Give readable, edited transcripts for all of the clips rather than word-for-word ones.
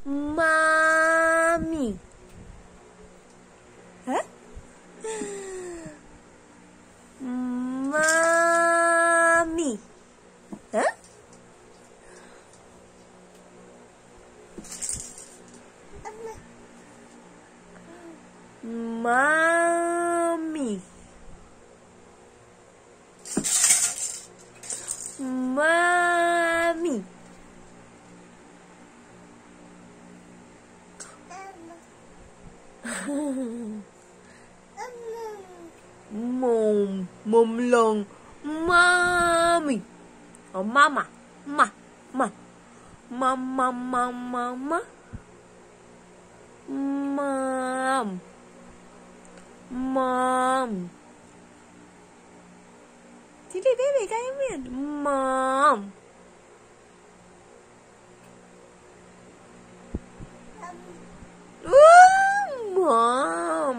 Mami. Hah? Mami. Hah? Mami. Mami. Mom lang. Mami. Oh, mama. Ma. Mama. Mom. Sige, baby, kaya mo yan. Mom. Mom.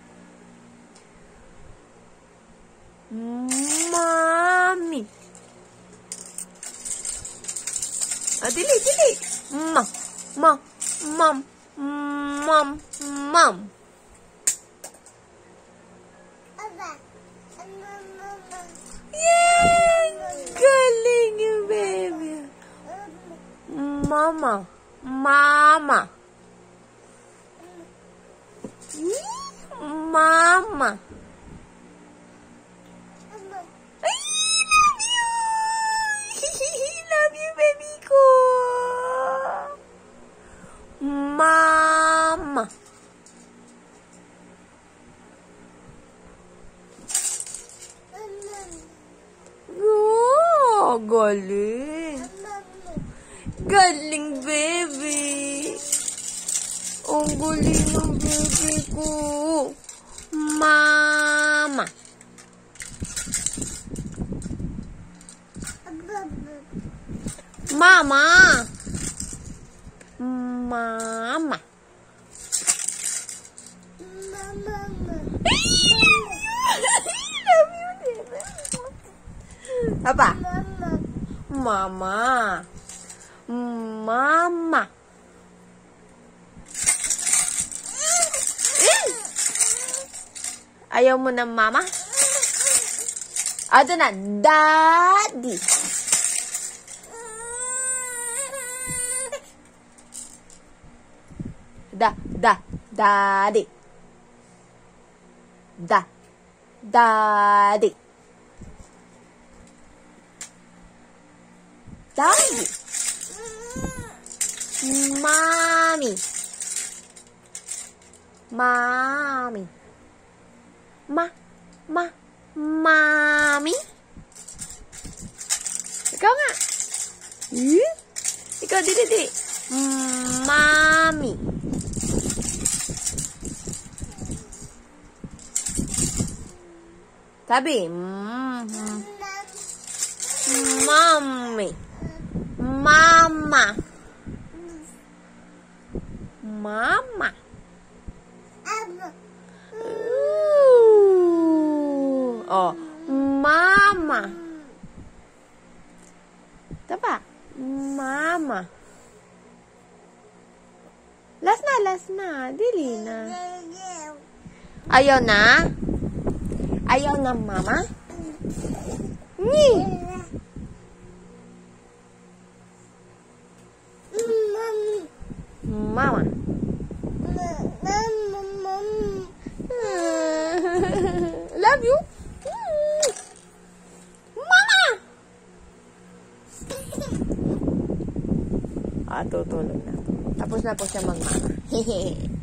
Mami. Ah, dili. Mom. Yay! Galing yung baby. Mama. Mama. Ay, love you! Love you, baby ko! Mama. Oh, galing. Galing, baby. Ang galing ng baby ko. Mama. Mama. Mama. Love you, baby. Apa? Mama. Mama. Ayaw mo ng mama? Ito na, daddy. Daddy. Daddy. Daddy. Mommy. Mommy. Mommy. Ikaw nga. Ikaw, di. Mommy. Sabi. Mommy. Mama. Mama. Oh, mama. Diba? Mama. Last na. Dili na. Ayaw na? Ayaw na, mama? Mama. Love you. Mama. Tutulog na. Tapos na po siya magmama.